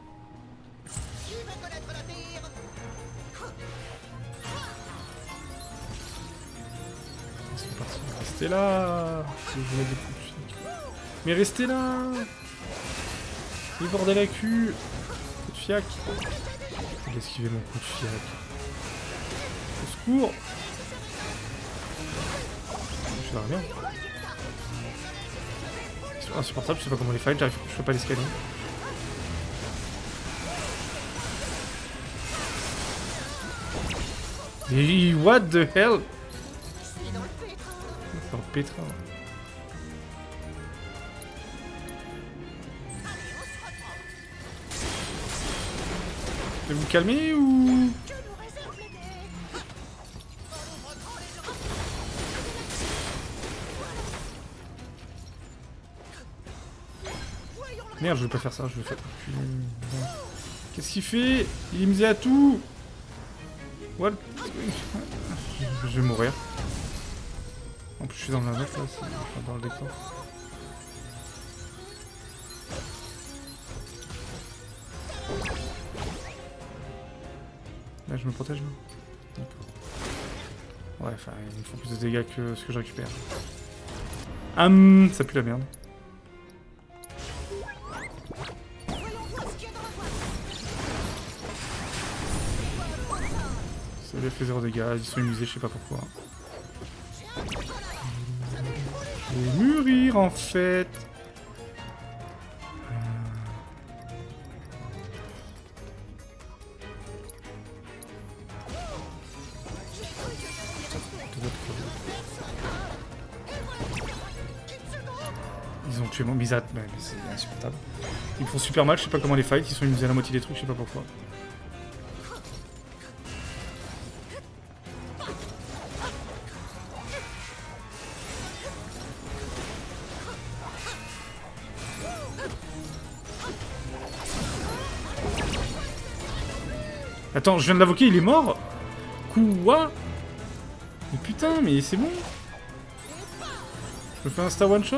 C'est parti. Restez là. Si vous voulez des coups de fiac. Mais restez là. Les bordel à cul. Coup de fiac. J'ai esquivé mon coup de fiac. Au secours. Je fais rien. C'est insupportable, je sais pas comment les fight, j'arrive, je fais pas l'escalier. Et what the hell? Dans le pétrin. Vous vous calmer ou... Merde, je vais pas faire ça, je vais faire... Qu'est-ce qu'il fait? Il me dit à tout. What? Je vais mourir. En plus, je suis dans la note là, enfin, dans le décor. Là, je me protège, non? D'accord. Ouais, enfin, il me faut plus de dégâts que ce que je récupère. Hum, ça pue la merde. Ça lui a fait zéro dégâts, ils sont amusés, je sais pas pourquoi. Je vais mûrir en fait. tuer mon Misat, mais, mais c'est insupportable. Ils me font super mal, je sais pas comment les fight, ils sont émusés à la moitié des trucs, je sais pas pourquoi. Attends, je viens de l'invoquer, il est mort? Quoi? Mais putain, mais c'est bon? Je me fais un star one shot?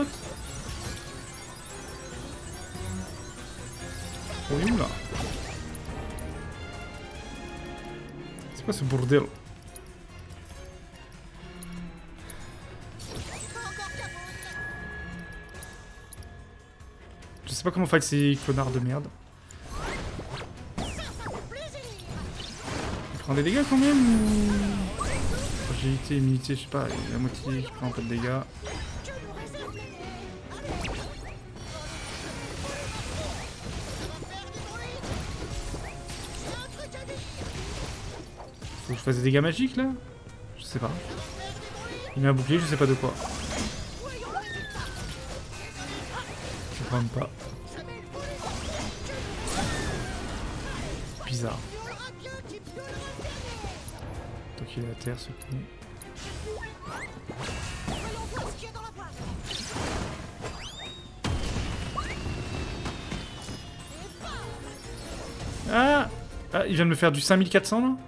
On est où là? C'est quoi ce bordel? Je sais pas comment fight ces connards de merde. Il prend des dégâts quand même ou... Agilité, immunité, je sais pas, il y a la moitié qui prend un peu de dégâts. Faut que je fasse des dégâts magiques là? Je sais pas. Il met un bouclier, je sais pas de quoi. Je comprends pas. Bizarre. Donc il est à terre ce coup. Ah, ah, il vient de me faire du cinq mille quatre cents là?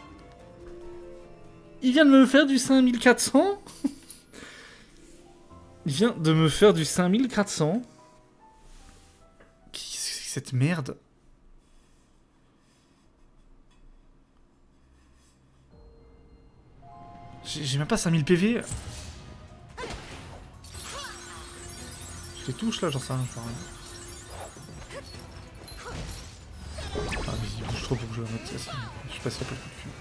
Il vient de me faire du cinq mille quatre cents? Il vient de me faire du cinq mille quatre cents? Qu'est-ce que c'est que cette merde? J'ai même pas cinq mille P V. Je les touche là, j'en sais rien, je vois rien. Ah mais il bouge trop pour que je le remette. Je suis passé un peu le coup de cul.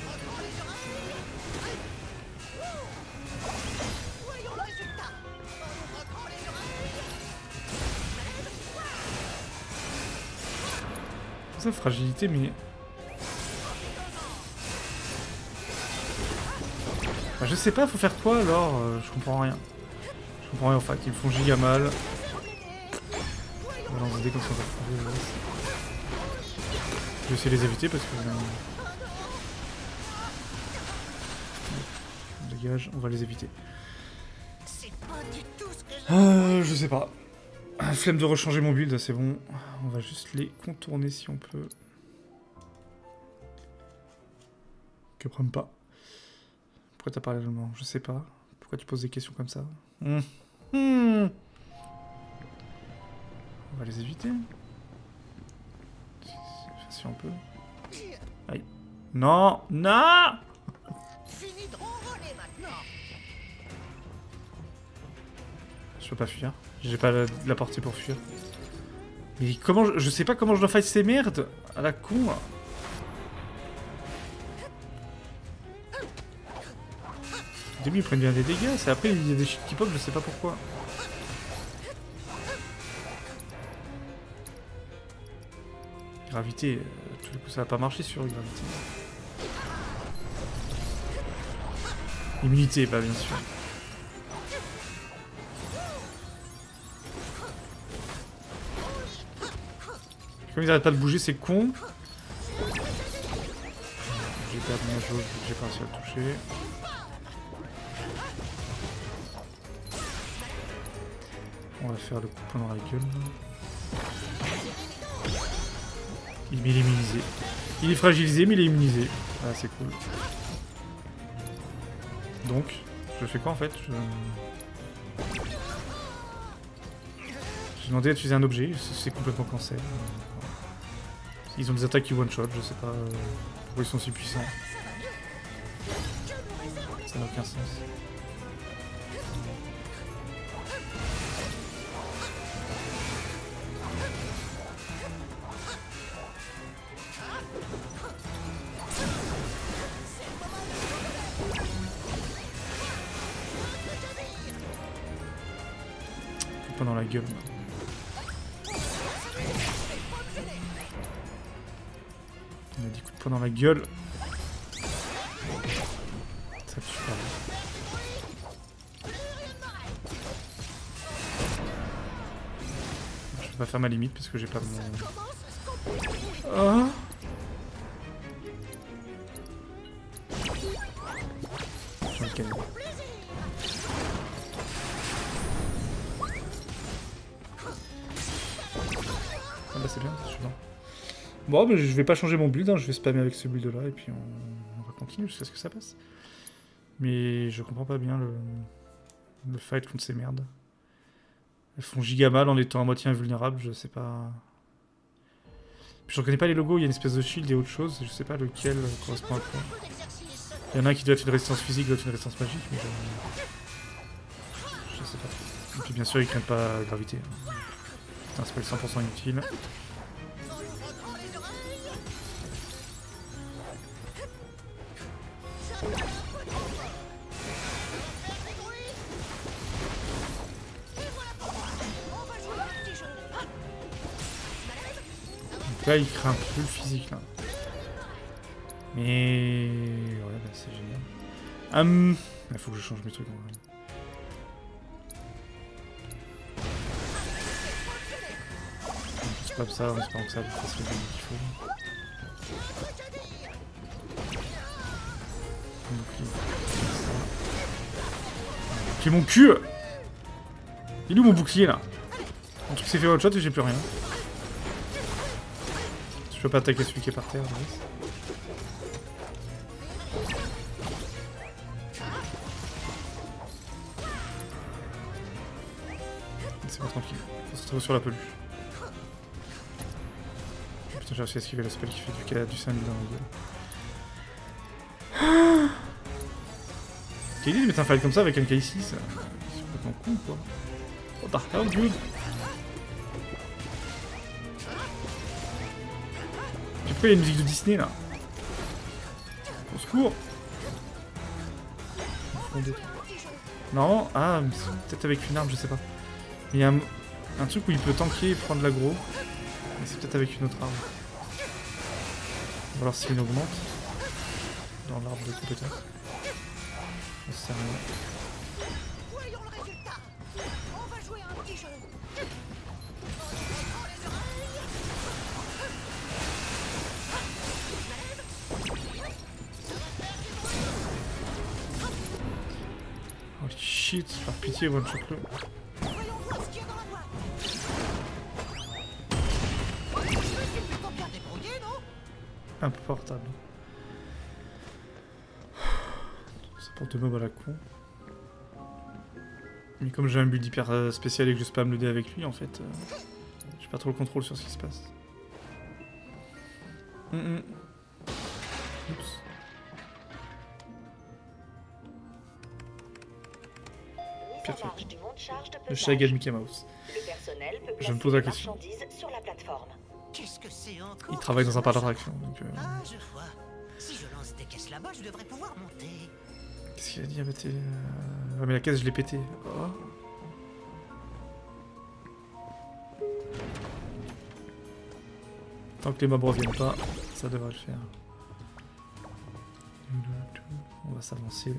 Ça, fragilité, mais... Bah, je sais pas, faut faire quoi alors? euh, Je comprends rien. Je comprends rien en fait, ils me font giga mal. On va lancer des comme ça, on va trouver, ouais. Je vais essayer de les éviter parce que... Euh... Dégage, on va les éviter. Euh, je sais pas. Flemme de rechanger mon build, c'est bon. On va juste les contourner si on peut. Que prenne pas. Pourquoi t'as parlé allemand? Je sais pas. Pourquoi tu poses des questions comme ça? mmh. Mmh. On va les éviter. Si on peut. Aïe. Non! Non! Je peux pas fuir. J'ai pas la, la portée pour fuir. Mais comment je, je sais pas comment je dois fight ces merdes à la con. Au début ils prennent bien des dégâts, c'est après il y a des shit qui pop, je sais pas pourquoi. Gravité, euh, tout le coup ça va pas marcher sur gravité. Immunité, bah bien sûr. Comme ils arrêtent pas de bouger, c'est con. J'ai perdu ma jauge, j'ai pas réussi à le toucher. On va faire le coup pendant la gueule. Il est immunisé. Il est fragilisé, mais il est immunisé. Ah, c'est cool. Donc, je fais quoi en fait? je... J'ai demandé d'utiliser un objet, c'est complètement cancel. Ils ont des attaques qui one-shot, je sais pas euh, pourquoi ils sont si puissants. Ça n'a aucun sens. Pas dans la gueule. On a dix coups de poing dans la gueule. Ça tue pas. peux pas faire ma limite parce que j'ai pas mon... Oh. J'ai envie de gagner. Ah bah c'est bien, je suis bien. Bon, mais je vais pas changer mon build, hein. Je vais spammer avec ce build là et puis on, on va continuer jusqu'à ce que ça passe. Mais je comprends pas bien le, le fight contre ces merdes. Elles font giga mal en étant à moitié invulnérables, je sais pas... Puis je reconnais pas les logos, il y a une espèce de shield et autre chose, je sais pas lequel correspond à quoi. Il y en a un qui doit être une résistance physique, l'autre une résistance magique, mais je... je sais pas trop. Et puis bien sûr ils craignent pas la gravité. C'est un spell cent pour cent inutile. Là, il craint plus le physique, là. Mais... ouais, bah, c'est génial. Hum... Il faut que je change mes trucs, en vrai. Je spam ça en espérant que ça fasse le bien qu'il faut. Bouclier, mon cul! Il est où mon bouclier, là? Un truc s'est fait one shot et j'ai plus rien. Je peux pas attaquer celui qui est par terre. C'est pas tranquille. Faut se retrouver sur la peluche. Putain, j'ai réussi à esquiver le spell qui fait du, du cinq mille dans la gueule. Quelle idée de mettre un fight comme ça avec un K six? C'est complètement con quoi. Oh par terre, dude! Pourquoi il y a une musique de Disney là? Au secours! Non, ah, peut-être avec une arme, je sais pas. Il y a un, un truc où il peut tanker et prendre l'aggro. Mais c'est peut-être avec une autre arme. Ou alors c'est une augmente. Dans l'arbre de compétence. Je sais rien. Holy shit, par pitié, one shot le. Un peu portable. Ça porte de mob à la con. Mais comme j'ai un build hyper euh, spécial et que je spam le dé avec lui, en fait, euh, j'ai pas trop le contrôle sur ce qui se passe. Mm -mm. Oups. Parfait. Le chat égale Mickey Mouse. Je me pose la question. Qu'est-ce que c'est encore? Il travaille dans un parc d'attraction. Donc euh... Ah, je vois. Si je lance des caisses là-bas, je devrais pouvoir monter. Qu'est-ce qu'il a dit? Ah, bah, t'es... Euh... Ah, mais la caisse, je l'ai pété. Oh. Tant que les mobs reviennent pas, ça devrait le faire. On va s'avancer.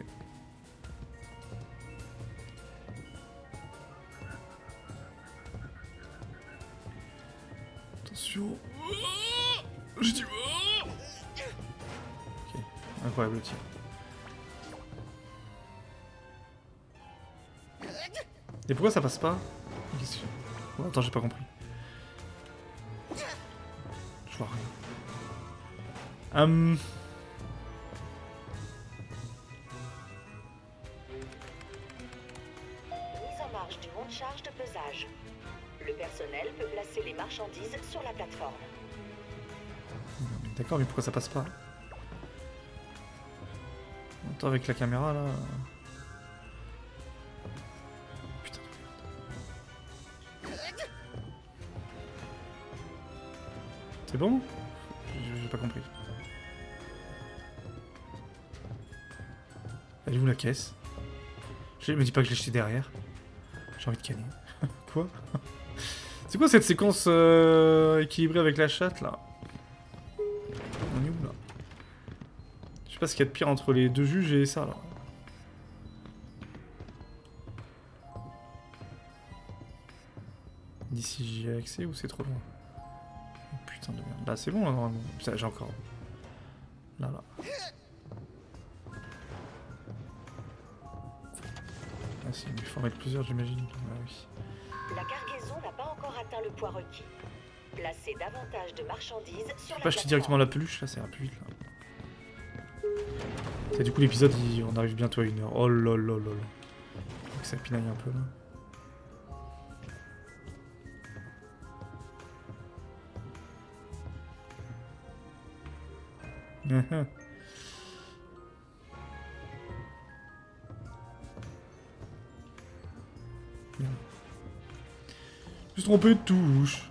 Attention. J'ai dit... Ok, incroyable le tir. Et pourquoi ça passe pas? Question. Oh, attends, j'ai pas compris. Je vois rien. Hum... Mise en marche du monte-charge de pesage. Le personnel peut placer les marchandises sur la plateforme. D'accord, mais pourquoi ça passe pas? Attends, avec la caméra là... Putain de merde. C'est bon? J'ai pas compris. Elle est où la caisse? Je me dis pas que je l'ai jeté derrière. J'ai envie de canner. Quoi? C'est quoi cette séquence euh, équilibrée avec la chatte là? On est où là? Je sais pas ce qu'il y a de pire entre les deux juges et ça là. D'ici j'y ai accès ou c'est trop loin? Oh, putain de merde. Là c'est bon là normalement. J'ai encore. Là là. Ah si, il faut en mettre plusieurs j'imagine. Ah oui. La cargaison n'a pas encore atteint le poids requis. Placez davantage de marchandises sur la Pas acheter directement la peluche, là c'est un peu vite là. Et du coup l'épisode il... on arrive bientôt à une heure. Oh là là là là. Donc ça pinaille un peu là. Uh-huh. Je me suis trompé de touche.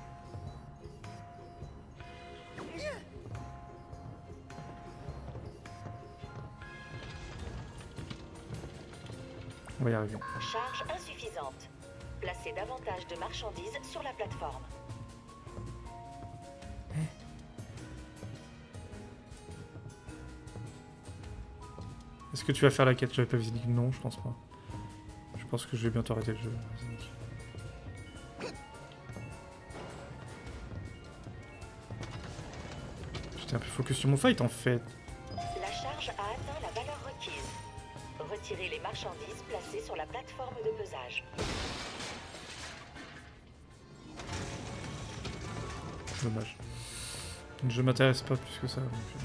On va y arriver. Charge insuffisante. Placez davantage de marchandises sur la plateforme. Est-ce que tu vas faire la quête? J'avais pas visé. Non, je pense pas. Je pense que je vais bientôt arrêter le jeu. J'étais un peu focus sur mon fight en fait. La charge a atteint la valeur requise. Retirez les marchandises placées sur la plateforme de pesage. Dommage. Je m'intéresse pas plus que ça. Donc, euh...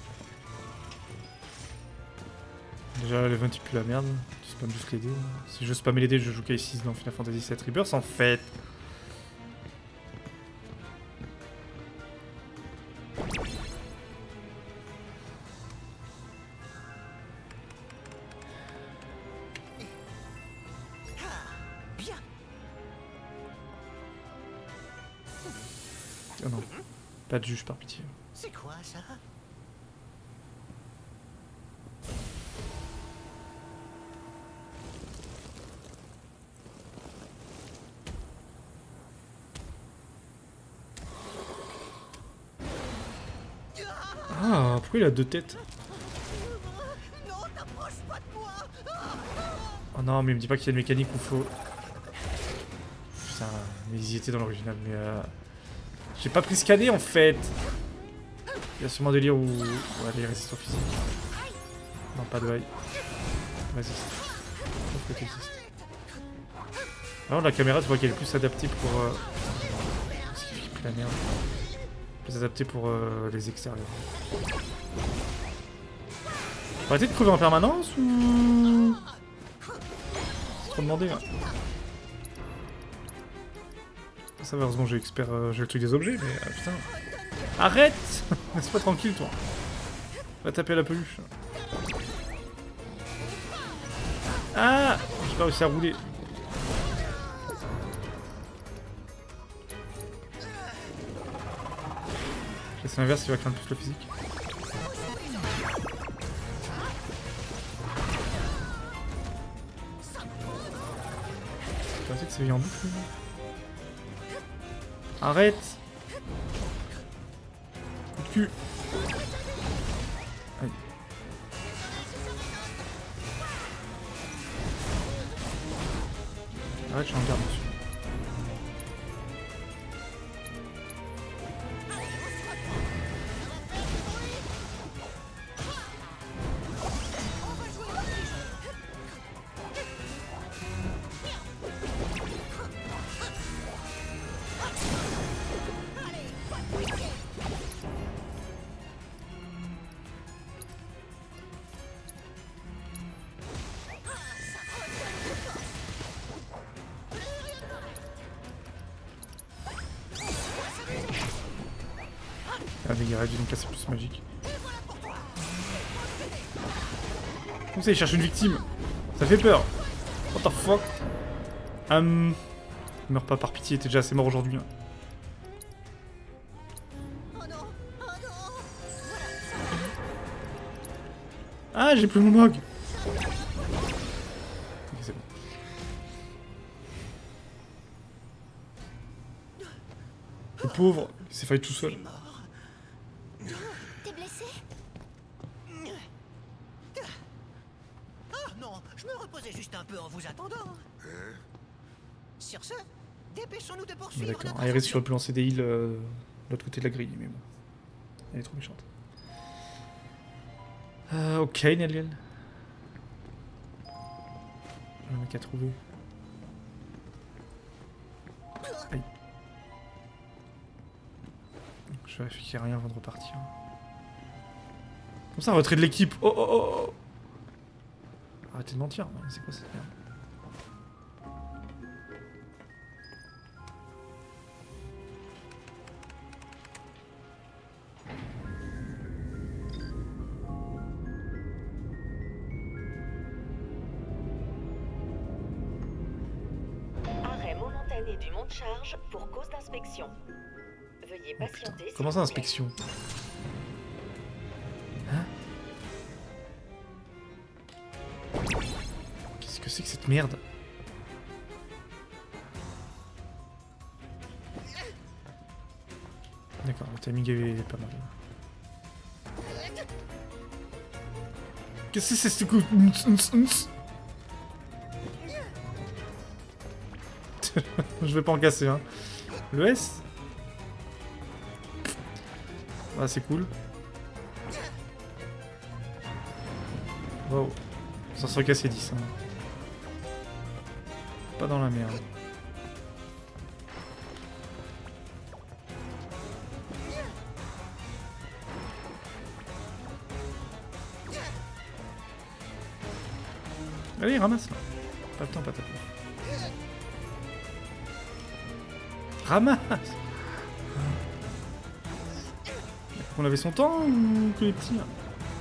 Déjà, le vingt il pue la merde. Tu spammes juste les dés. Si je spamme les dés, je joue K six dans Final Fantasy sept Rebirth en fait. Oh non, pas de juge par pitié. C'est quoi ça? Ah, pourquoi il a deux têtes? Non, t'approches pas de moi. Oh non, mais il me dit pas qu'il y a une mécanique où faut... Putain, mais ils y étaient dans l'original, mais euh... j'ai pas pris scanner en fait. Il y a sûrement un délire où... Ouais, les résistants physiques. Non, pas de high. Vas-y. Alors la caméra, tu vois qu'elle est plus adaptée pour... Euh... Parce qu'il fait la merde. Plus adaptée pour euh, les extérieurs. Faut arrêter de crever en permanence ou... C'est trop demandé là. Ça va, heureusement j'ai expert, euh, j'ai le truc des objets, mais ah, putain. Arrête. Laisse-moi tranquille toi. Va taper la peluche. Ah, j'ai pas réussi à rouler. C'est l'inverse, il va craindre plus le physique. Je pensais que c'est en boucle. Arrête! Coup de cul! Aïe. Arrête, je suis en garde dessus. Ah, mais il aurait dû donc casser plus magique. Comment ça, il cherche une victime? Ça fait peur. What the fuck? Hum... Meurs pas par pitié, t'es déjà assez mort aujourd'hui. Hein. Ah, j'ai plus mon mog. Ok, c'est bon. Le pauvre, il s'est failli tout seul. T'es blessé? Ah non, je me reposais juste un peu en vous attendant. Sur ce, Dépêchons-nous de poursuivre. D'accord. Ah, Iris aurait pu lancer des heals euh, de l'autre côté de la grille, mais bon. Elle est trop méchante. Euh, ok, Neliel. Le mec à trouver. Aïe. Je vérifie qu'il n'y a rien avant de repartir. Comme ça, retrait de l'équipe. Oh oh oh oh. Arrêtez de mentir, c'est quoi cette merde? Arrêt momentané du monte-charge pour cause d'inspection. Veuillez Oh, patienter. putain. Comment ça, inspection? Hein? Qu'est-ce que c'est que cette merde? D'accord, le timing est pas mal. Qu'est-ce que c'est ce coup? Je vais pas en casser, hein. Le S? Ah, c'est cool. Wow. Ça se recasse dix. Hein. Pas dans la merde. Allez, ramasse là. Pas le temps, pas ta peau. Ramasse. On avait son temps ou que les petits là?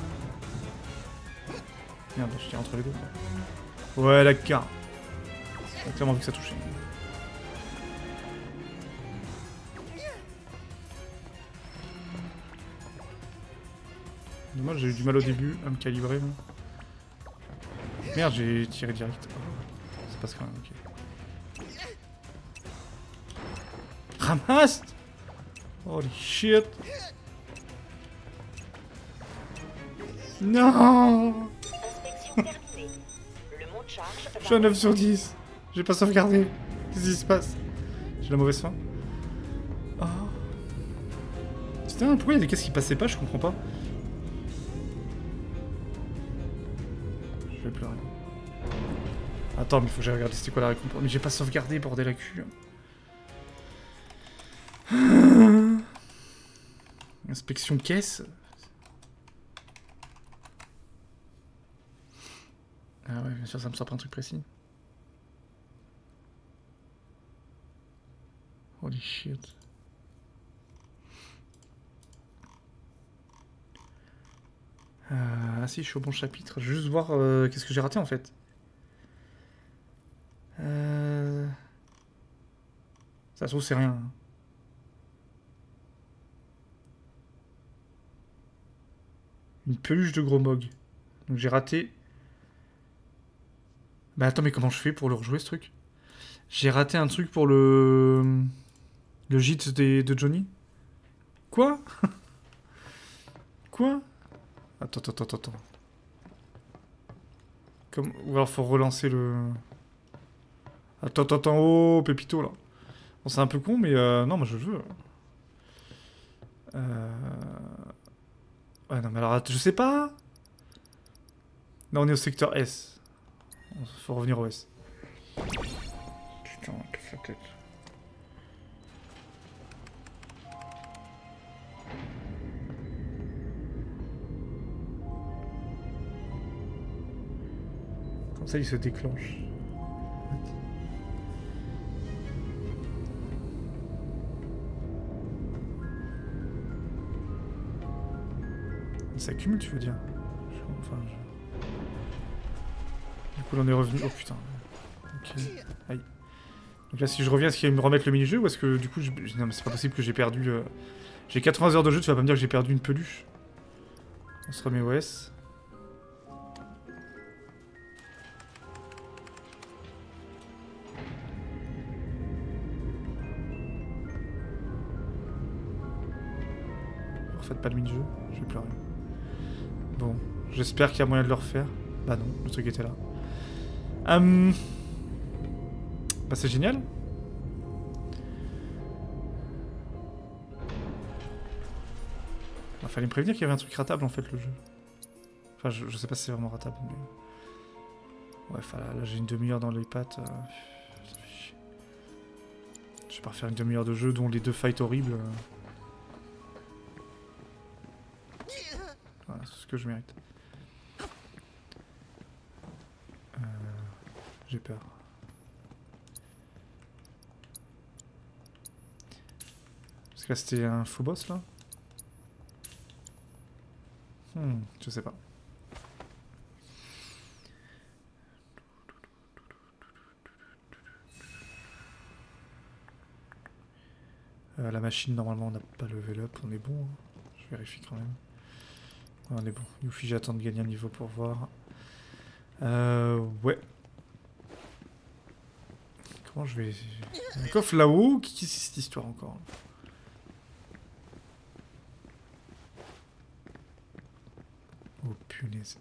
Merde, je tiens entre les deux. Ouais, la carte. J'ai clairement vu que ça touchait. Dommage, j'ai eu du mal au début à me calibrer. Moi. Merde, j'ai tiré direct. Ça passe quand même, ok. Ramasse! Holy shit! Non! Inspection terminée. Le monte-charge. Je suis à neuf sur dix. J'ai pas sauvegardé. Qu'est-ce qui se passe? J'ai la mauvaise fin. Oh. Putain, pourquoi il y a des caisses qui passaient pas? Je comprends pas. Je vais pleurer. Attends, mais faut que j'aille regarder c'était quoi la récompense. Mais j'ai pas sauvegardé, bordel à cul. Inspection caisse. Ah ouais, bien sûr, ça me sort pas un truc précis. Holy shit. Euh, ah si, je suis au bon chapitre. Je vais juste voir euh, qu'est-ce que j'ai raté en fait. Euh... Ça se trouve, c'est rien. Une peluche de gros mog. Donc j'ai raté... Bah attends, mais comment je fais pour le rejouer ce truc? J'ai raté un truc pour le... Le gîte des... de Johnny? Quoi? Quoi? Attends, attends, attends, attends. Comme... Ou alors faut relancer le... Attends, attends, attends, oh, Pépito, là. Bon, c'est un peu con, mais euh... non, moi je veux. Euh... Ouais, non, mais alors, je sais pas. Là, on est au secteur S. Faut revenir au S. Putain, qu'est-ce que la tête. Comme ça, il se déclenche. Il s'accumule, tu veux dire? Enfin, je... Du coup, on est revenu. Oh putain. Ok. Aïe. Donc là, si je reviens, est-ce qu'il va me remettre le mini-jeu ou est-ce que du coup, je... non, mais c'est pas possible que j'ai perdu. Euh... J'ai quatre-vingts heures de jeu, tu vas pas me dire que j'ai perdu une peluche. On se remet au S. Refaites pas le mini-jeu, je vais pleurer. Bon, j'espère qu'il y a moyen de le refaire. Bah non, le truc était là. Hum... Bah c'est génial. fallait me prévenir qu'il y avait un truc ratable en fait le jeu. Enfin je, je sais pas si c'est vraiment ratable mais... Ouais enfin là, là j'ai une demi-heure dans les pattes. Euh... Je vais pas refaire une demi-heure de jeu dont les deux fights horribles. Euh... Voilà, c'est ce que je mérite. Euh... J'ai peur. Parce que là c'était un faux boss là. Hmm, je sais pas. Euh, la machine, normalement, on n'a pas level up, on est bon. Hein. Je vérifie quand même. Ouais, on est bon. Yuffie, j'attends de gagner un niveau pour voir. Euh, ouais. Comment je vais... Un coffre là-haut? Qu'est-ce que c'est cette histoire encore? Oh punaise.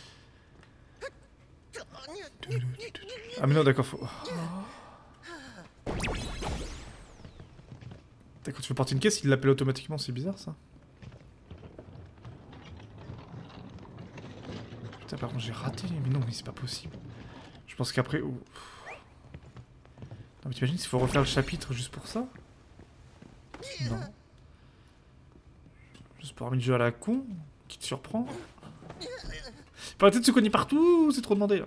Ah mais non d'accord faut... Quand tu veux porter une caisse, il l'appelle automatiquement, c'est bizarre ça. Putain par contre j'ai raté, mais non mais c'est pas possible. Je pense qu'après... Oh. Non mais t'imagines s'il faut refaire le chapitre juste pour ça? Non. Juste pour avoir mis le jeu à la con, qui te surprend. Il faut arrêter de se cogner partout, c'est trop demandé là.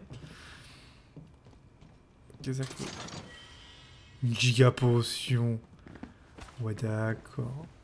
Exactement. Une giga potion. Ouais d'accord.